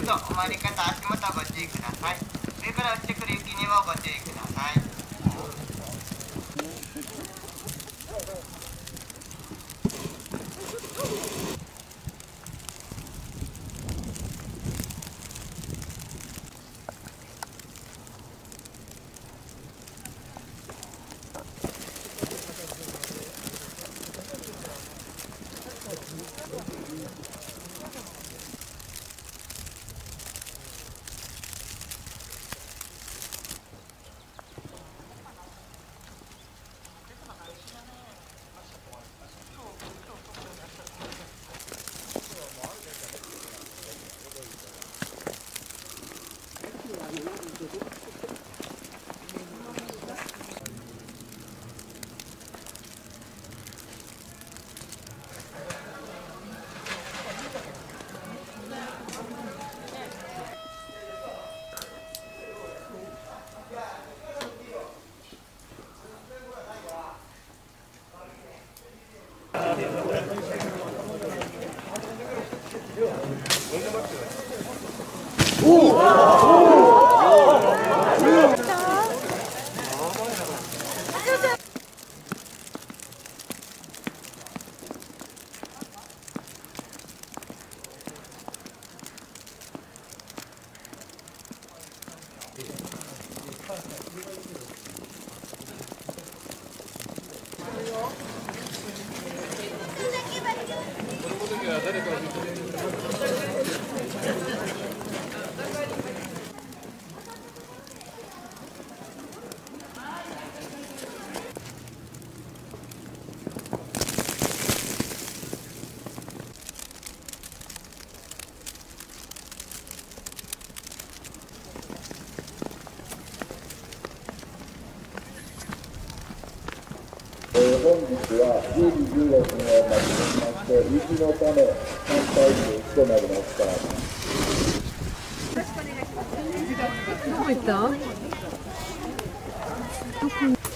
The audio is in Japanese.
とお参り方、足元ご注意ください。上から落ちてくる雪にもご注意ください。 本日は10時16分を待ちまして、雪のため反対中止となりました。 どこ行った？どこ？